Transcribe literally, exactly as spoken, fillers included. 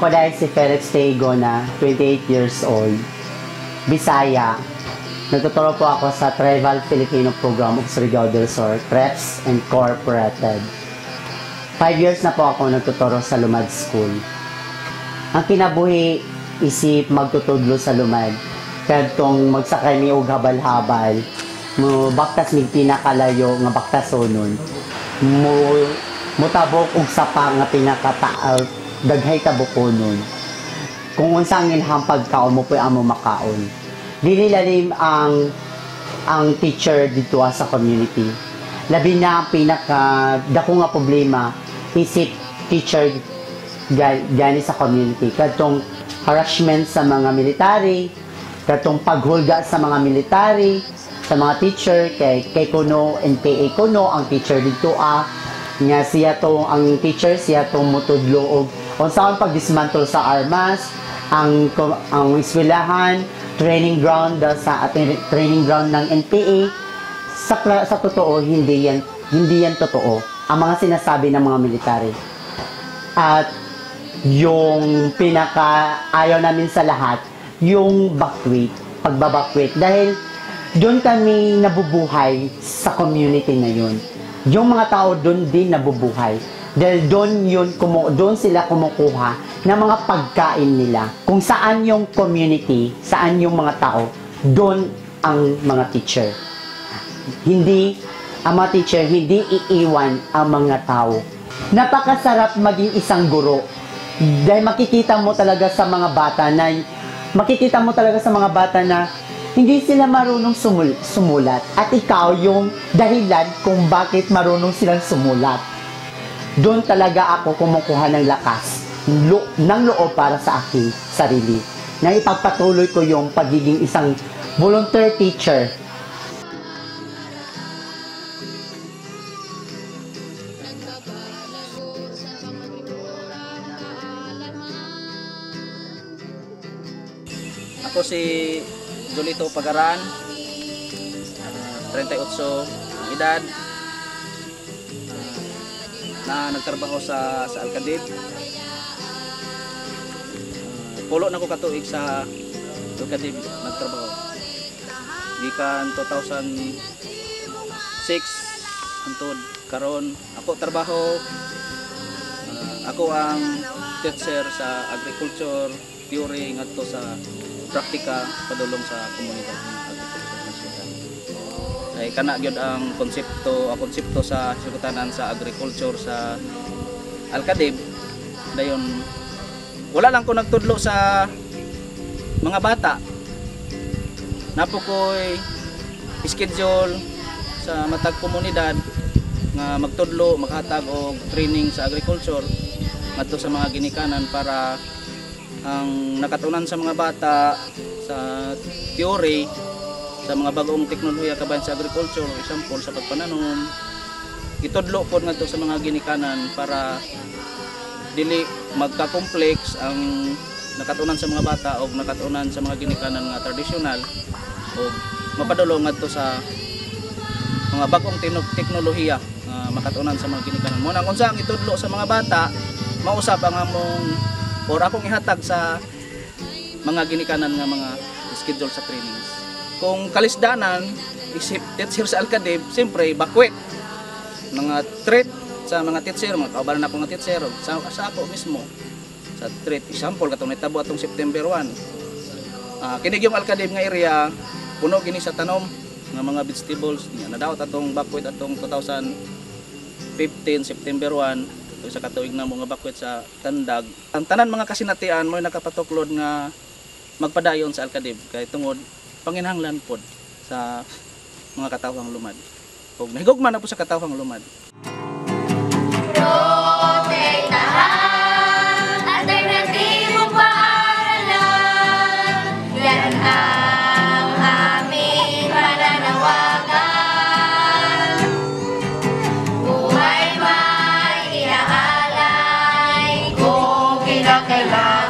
Ako dahil si Felix Teigona, twenty-eight years old, Bisaya. Nagtuturo po ako sa Tribal Filipino Program of Surigao del Sur, Preps Incorporated. Five years na po ako nagtuturo sa Lumad School. Ang kinabuhi, isip magtutudlo sa Lumad. Kadtong magsakay mi og habal-habal, mo baktas mi pinakalayo nga baktasonon. Mo mutabok og sapa nga pinakataal daghay tabukonon. Kung unsang inhampag kaon mo po amo makaon. Dili lalim ang ang teacher dito sa community. Labi na ang pinaka dako nga problema isip teacher gani sa community. Kadtong harassment sa mga military, kadtong paghulga sa mga military, sa mga teacher kay kay kuno N P A kuno ang teacher dito ah nga siya to ang teacher siya to mutudlo og unsaon pag-dismantle sa armas, ang ang eskwelahan, training ground sa ating training ground ng N P A. Sa sa totoo hindi yan hindi yan totoo ang mga sinasabi ng mga military. At yung pinaka ayaw namin sa lahat yung backweight, pagbabakwit dahil doon kami nabubuhay sa community na yun. Yung mga tao doon din nabubuhay. Dahil doon yun, kumu doon sila kumukuha ng mga pagkain nila. Kung saan yung community, saan yung mga tao, doon ang mga teacher. Hindi, ang mga teacher, hindi iiwan ang mga tao. Napakasarap maging isang guro. Dahil makikita mo talaga sa mga bata na, makikita mo talaga sa mga bata na hindi sila marunong sumul sumulat. At ikaw yung dahilan kung bakit marunong silang sumulat. Doon talaga ako kumukuha ng lakas lo ng loob para sa aking sarili. Na ipagpatuloy ko yung pagiging isang volunteer teacher. Ako si Julito Pagaran, thirty-eight ang edad, na nagtrabaho sa sa Alcadib. Uh, pulo na ko katuig sa Alcadib nagtrabaho. Gikan two thousand six hangtod karon ako trabaho. Uh, ako ang teacher sa agriculture theory ngadto sa praktika padulong sa komunidad ng agriculture nasyonal. Ay kana gyud ang konsepto, ang konsepto sa sugatanan sa agriculture sa Alcadib. Dayon wala lang ko nagtudlo sa mga bata. Napo koy schedule sa matag komunidad nga magtudlo, maghatag og training sa agriculture ngadto sa mga ginikanan para ang nakatunan sa mga bata sa theory sa mga bagong teknolohiya kabayan sa agriculture, example sa pagpananom, itudlo po ngadto sa mga ginikanan para dili magka-complex ang nakatunan sa mga bata o nakatunan sa mga ginikanan nga tradisyonal o mapadulong ngadto sa mga bagong teknolohiya uh, makatunan sa mga ginikanan mo nang unsa ang itudlo sa mga bata mausap ang among or akong ihatag sa mga ginikanan nga mga schedule sa trainings. Kung kalisdanan, isip teacher sa Alcadib, siyempre bakwet. Mga threat sa mga teacher, mga kaubalan na akong mga teacher, sa, sa ako mismo. Sa threat, example, katong nitabo atong September one. Uh, kinig yung Alcadib nga area, puno gini sa tanom ng mga vegetables. Nadaot atong bakwet atong two thousand fifteen, September one. Sa katuig na mga bakwet sa Tandag. Ang tanan mga kasinatian mo nakapatuklod nga magpadayon sa Alcadib kay tungod panginahanglan pod sa mga katawhang lumad. Ug nahigugma na po sa katawhang lumad. Protektahan alternatibong paaralan. Yan ang aming pananawagan. Buhay may inaalay kung kinakailangan.